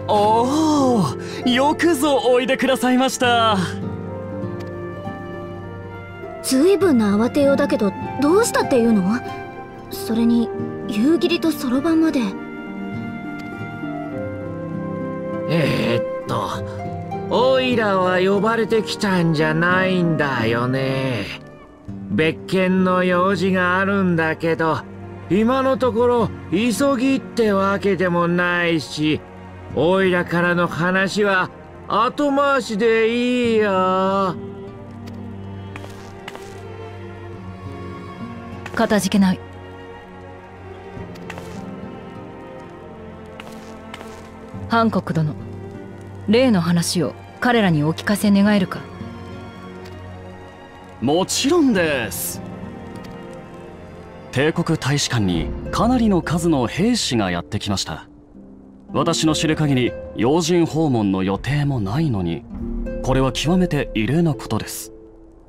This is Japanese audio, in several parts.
おお、よくぞおいでくださいました。 ずいぶんな慌てようだけど、どうしたっていうの？それに夕霧とそろばんまで。 おいらは呼ばれてきたんじゃないんだよね。別件の用事があるんだけど、今のところ急ぎってわけでもないし、おいらからの話は後回しでいいよ。 かたじけない。ハンコック殿、例の話を彼らにお聞かせ願えるか。 もちろんです。帝国大使館にかなりの数の兵士がやってきました。私の知る限り要人訪問の予定もないのに、これは極めて異例なことです。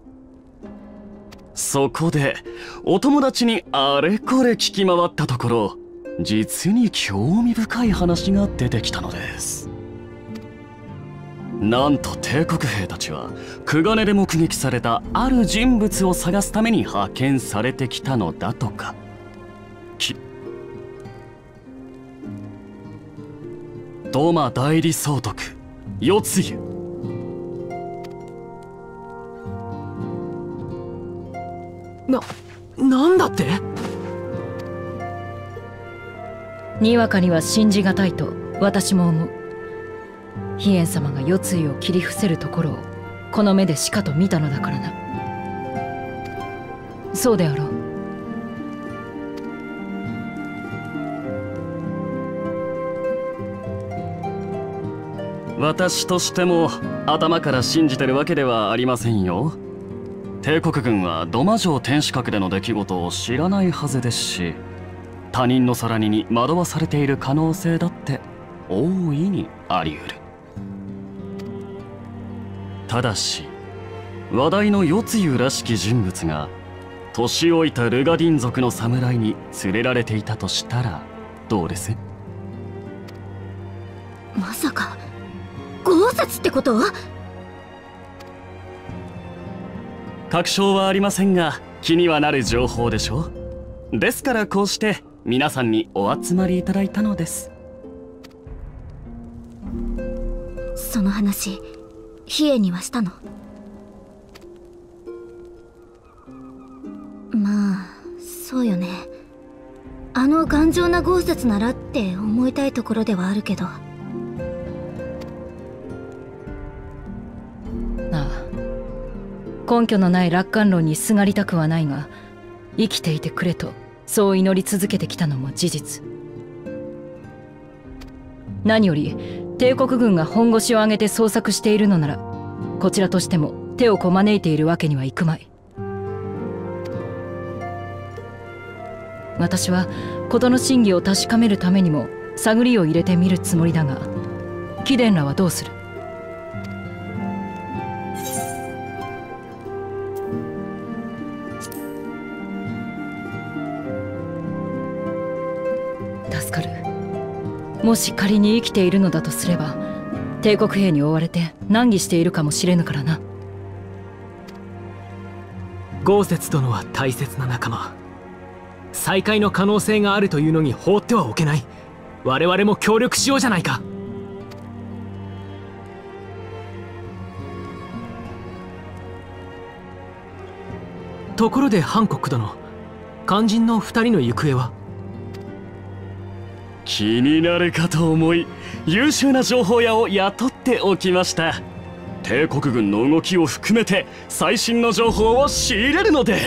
そこでお友達にあれこれ聞き回ったところ、実に興味深い話が出てきたのです。なんと帝国兵たちはクガネで目撃されたある人物を探すために派遣されてきたのだとか。ドマ代理総督四つ湯。 なんだって？ にわかには信じがたいと私も思う。飛燕様が四つ湯を切り伏せるところをこの目でしかと見たのだからな。そうであろう。 私としても頭から信じてるわけではありませんよ。帝国軍はドマ城天守閣での出来事を知らないはずですし、他人の空似に惑わされている可能性だって大いにあり得る。ただし話題の四つ湯らしき人物が年老いたルガディン族の侍に連れられていたとしたらどうです？ まさか豪雪ってこと？ 確証はありませんが気にはなる情報でしょう。ですからこうして皆さんにお集まりいただいたのです。 その話飛燕にはしたの？まあそうよね。あの頑丈な豪雪ならって思いたいところではあるけど。 根拠のない楽観論にすがりたくはないが、生きていてくれとそう祈り続けてきたのも事実。何より帝国軍が本腰を上げて捜索しているのなら、こちらとしても手をこまねいているわけにはいくまい。私は事の真偽を確かめるためにも探りを入れてみるつもりだが、貴殿らはどうする？もし仮に生きているのだとすれば、帝国兵に追われて難儀しているかもしれぬからな。 豪雪殿は大切な仲間。再会の可能性があるというのに放ってはおけない。我々も協力しようじゃないか。ところでハンコック殿、肝心の2人の行方は？ 気になるかと思い優秀な情報屋を雇っておきました。帝国軍の動きを含めて最新の情報を仕入れるのです。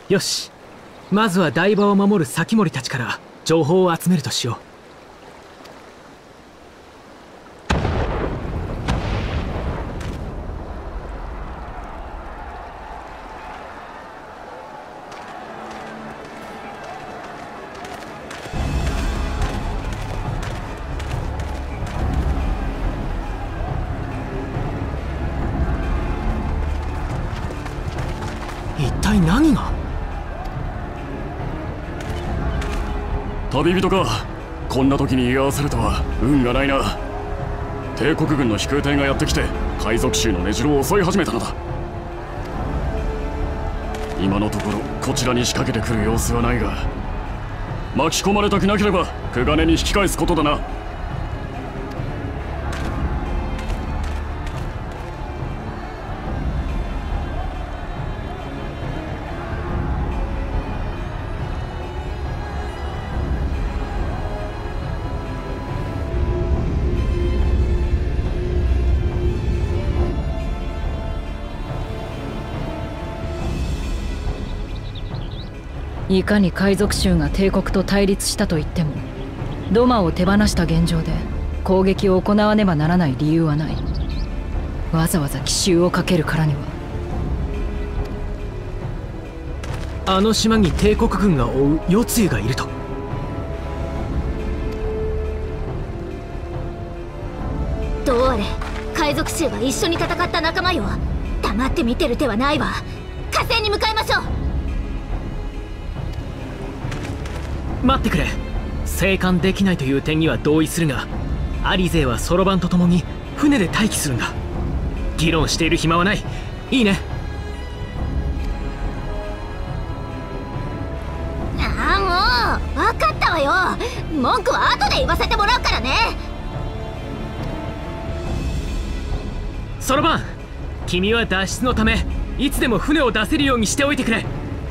よし、まずは台場を守る先森たちから情報を集めるとしよう。一体何が？ 旅人か。こんな時に居合わせるとは運がないな。帝国軍の飛空艇がやってきて海賊衆の根城を襲い始めたのだ。今のところこちらに仕掛けてくる様子はないが、巻き込まれたくなければクガネに引き返すことだな。 いかに海賊衆が帝国と対立したといっても、ドマを手放した現状で攻撃を行わねばならない理由はない。わざわざ奇襲をかけるからには。 あの島に帝国軍が追う夜露がいると。 どうあれ海賊衆は一緒に戦った仲間よ。黙って見てる手はないわ。火星に向かいましょう。 待ってくれ。生還できないという点には同意するが、アリ勢はソロバンと共に船で待機するんだ。議論している暇はない。いいね。 ああ、もう分かったわよ。文句は後で言わせてもらうからね。 ソロバン、君は脱出のためいつでも船を出せるようにしておいてくれ。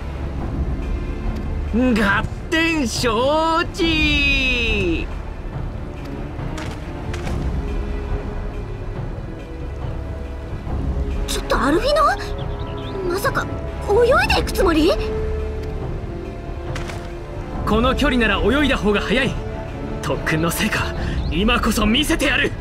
合点承知。 ちょっとアルフィノ、まさか泳いでいくつもり？ この距離なら泳いだ方が早い。特訓の成果、今こそ見せてやる。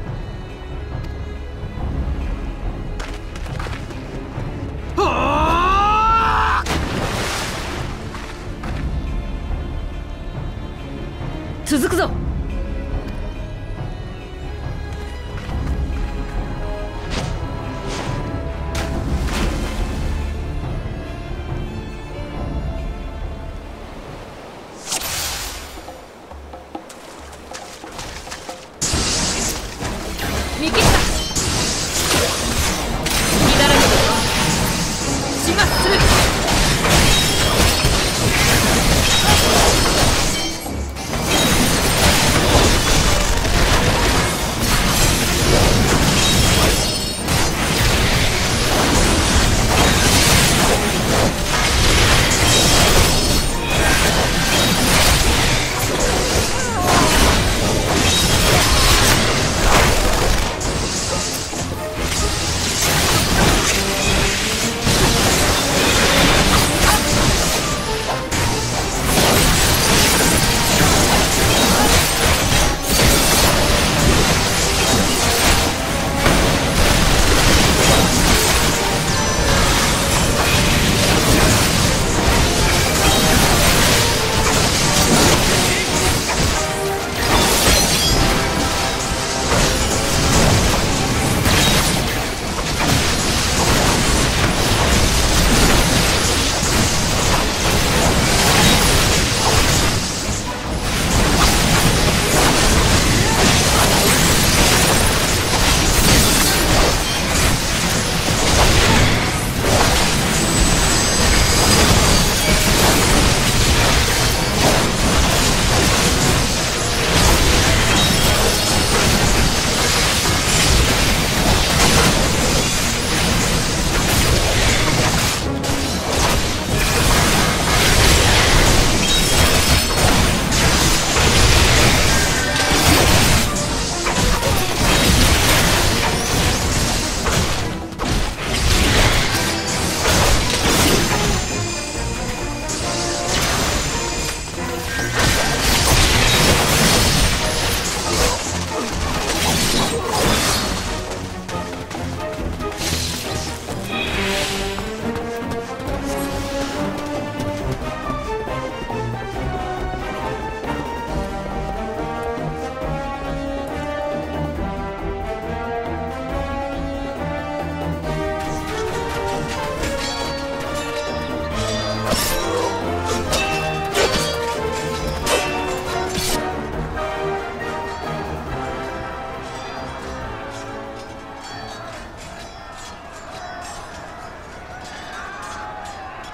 続くぞ。見切った。乱れるぞ。始末する。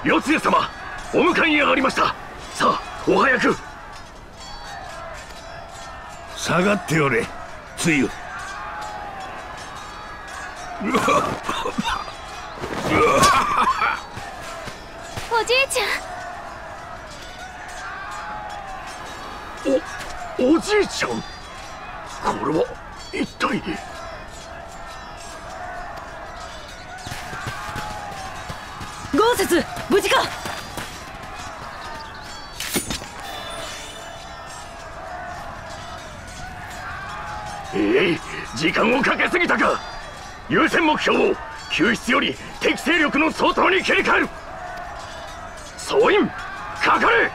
四谷様、お迎えに上がりました。さあお早く。 下がっておれ、つゆ。 おじいちゃん。おじいちゃん、これは一体。 豪雪、無事か。 時間をかけすぎたか。優先目標を救出より敵勢力の相当に切り替える。総員かかれ。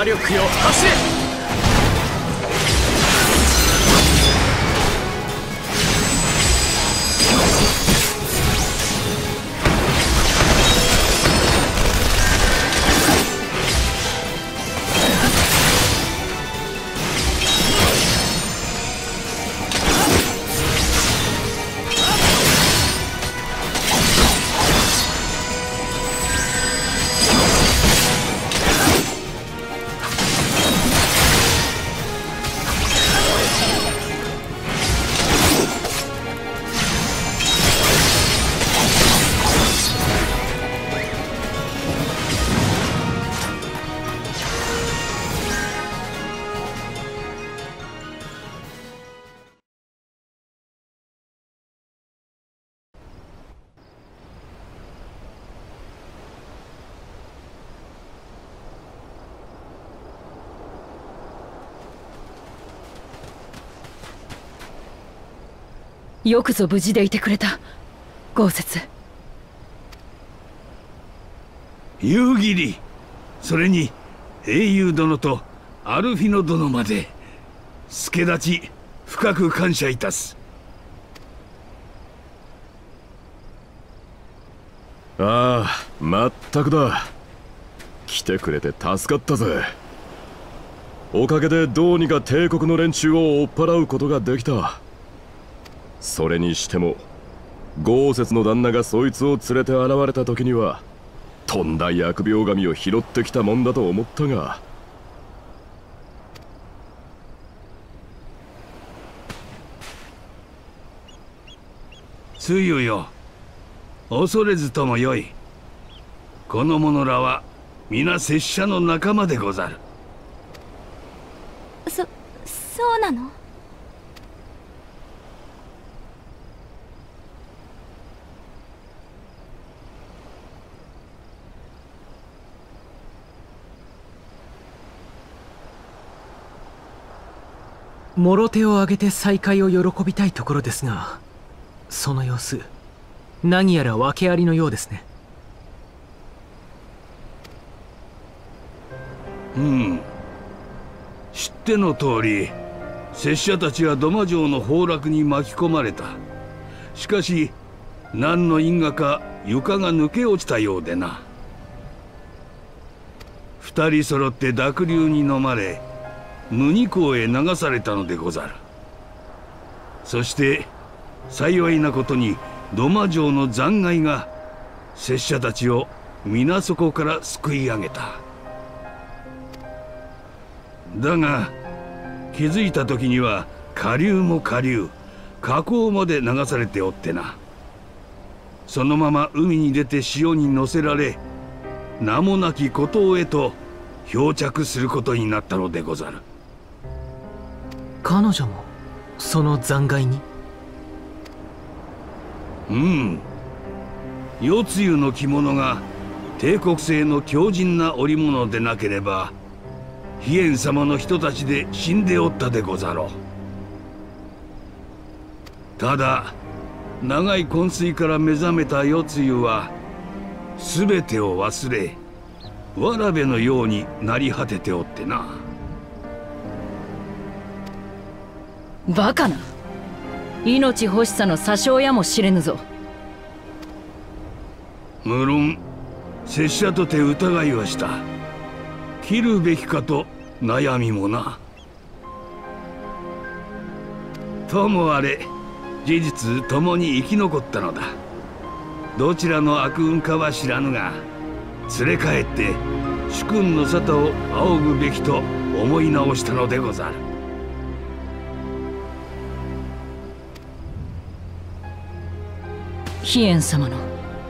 魔力よ走れ。 よくぞ無事でいてくれた、豪雪。 夕霧、それに英雄殿とアルフィノ殿まで助立ち深く感謝いたす。 ああ、まったくだ。来てくれて助かったぜ。おかげでどうにか帝国の連中を追っ払うことができた。それにしても豪雪の旦那がそいつを連れて現れた時にはとんだ疫病神を拾ってきたもんだと思ったが、 つゆよ、恐れずともよい。この者らは皆拙者の仲間でござる。 そうなの？ もろ手を挙げて再会を喜びたいところですが、その様子何やら訳ありのようですね。 知っての通り拙者たちは土間城の崩落に巻き込まれた。しかし何の因果か床が抜け落ちたようでな。二人揃って濁流に飲まれ無二港へ流されたのでござる。そして幸いなことに土間城の残骸が拙者たちを水底から救い上げた。だが気づいた時には下流も下流、河口まで流されておってな。そのまま海に出て潮に乗せられ、名もなき孤島へと漂着することになったのでござる。 彼女もその残骸に？ 夜露の着物が帝国製の強靭な織物でなければ飛燕様の人たちで死んでおったでござろう。ただ長い昏睡から目覚めた夜露は全てを忘れわらべのようになり果てておってな。 バカな、命欲しさの詐称やもしれぬぞ。 無論拙者とて疑いはした。切るべきかと悩みもな。ともあれ事実共に生き残ったのだ。どちらの悪運かは知らぬが連れ帰って主君の沙汰を仰ぐべきと思い直したのでござる。 飛燕様の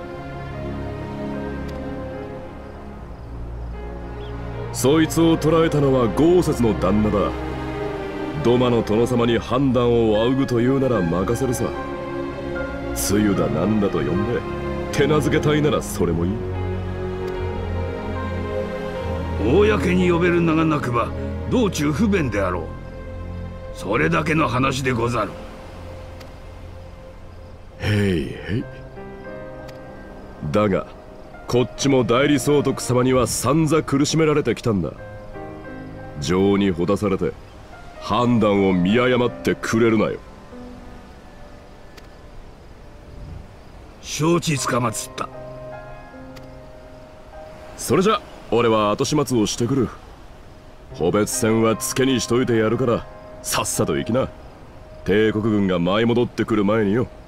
そいつを捕らえたのは豪雪の旦那だ。土間の殿様に判断を仰ぐというなら任せるさ。つゆだなんだと呼んで手なずけたいならそれもいい。 公に呼べる名がなくば道中不便であろう。それだけの話でござる。 へいへい。だがこっちも代理総督様には散々苦しめられてきたんだ。 情にほだされて判断を見誤ってくれるなよ。 承知つかまつった。 それじゃ俺は後始末をしてくる。個別戦はつけにしといてやるからさっさと行きな。帝国軍が舞い戻ってくる前によ。